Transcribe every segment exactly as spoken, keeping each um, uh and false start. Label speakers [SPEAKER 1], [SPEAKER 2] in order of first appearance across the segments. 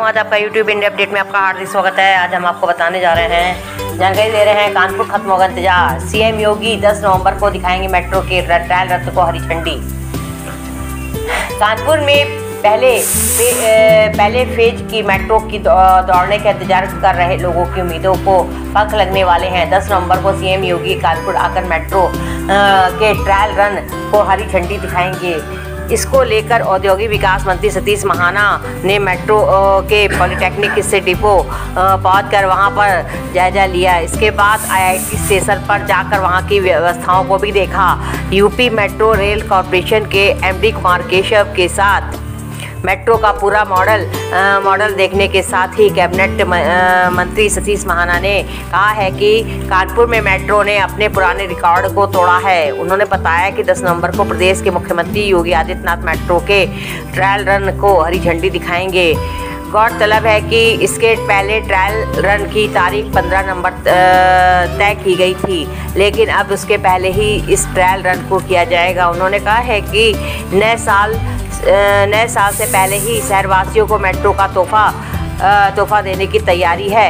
[SPEAKER 1] आज आपका YouTube India update में आपका हार्दिक स्वागत है। आज हम आपको बताने जा रहे हैं, जानकारी दे रहे हैं, कानपुर खत्म होगा इंतजार। सीएम योगी दस नवंबर को दिखाएंगे मेट्रो के ट्रायल रथ को हरी झंडी। कानपुर में पहले फे, पहले फेज की मेट्रो की दौड़ने का इंतजार कर रहे लोगों की उम्मीदों को पंख लगने वाले हैं। दस नवंबर को सीएम योगी कानपुर आकर मेट्रो के ट्रायल रन को हरी झंडी दिखाएंगे। इसको लेकर औद्योगिक विकास मंत्री सतीश महाना ने मेट्रो के पॉलिटेक्निक से डिपो पहुंचकर वहां पर जायजा लिया। इसके बाद आईआईटी स्टेशन पर जाकर वहां की व्यवस्थाओं को भी देखा। यूपी मेट्रो रेल कॉरपोरेशन के एमडी कुमार केशव के साथ मेट्रो का पूरा मॉडल मॉडल देखने के साथ ही कैबिनेट मंत्री सतीश महाना ने कहा है कि कानपुर में मेट्रो ने अपने पुराने रिकॉर्ड को तोड़ा है। उन्होंने बताया कि दस नवंबर को प्रदेश के मुख्यमंत्री योगी आदित्यनाथ मेट्रो के ट्रायल रन को हरी झंडी दिखाएंगे। गौरतलब है कि इसके पहले ट्रायल रन की तारीख पंद्रह नवंबर तय की गई थी, लेकिन अब उसके पहले ही इस ट्रायल रन को किया जाएगा। उन्होंने कहा है कि नए साल नए साल से पहले ही शहरवासियों को मेट्रो का तोहफा तोहफा देने की तैयारी है।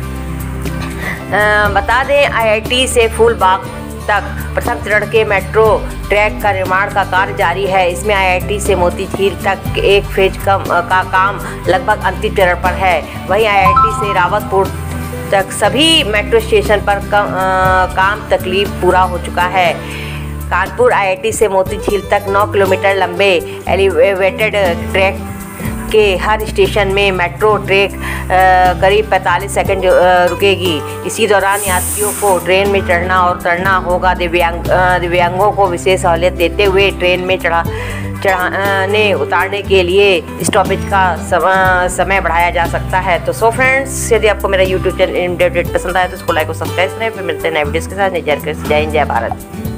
[SPEAKER 1] बता दें, आईआईटी से फूलबाग तक प्रथम चरण के मेट्रो ट्रैक का निर्माण का कार्य जारी है। इसमें आईआईटी से मोती झील तक एक फेज कम का काम लगभग अंतिम चरण पर है। वहीं आईआईटी से रावतपुर तक सभी मेट्रो स्टेशन पर कम, आ, काम तकलीफ पूरा हो चुका है। कानपुर आईआईटी से मोती झील तक नौ किलोमीटर लंबे एलिवेटेड ट्रैक के हर स्टेशन में मेट्रो ट्रेक करीब पैंतालीस सेकंड रुकेगी। इसी दौरान यात्रियों को ट्रेन में चढ़ना और उतरना होगा। दिव्यांग दिव्यांगों को विशेष सहूलियत देते हुए ट्रेन में चढ़ा चढ़ाने उतारने के लिए स्टॉपेज का समय बढ़ाया जा सकता है। तो सो फ्रेंड्स, यदि आपको मेरा यूट्यूब चैनल पसंद आया तो उसको लाइक और सब्सक्राइब करें। फिर मिलते हैं नए वीडियोस के साथ। जय हिंद, जय भारत।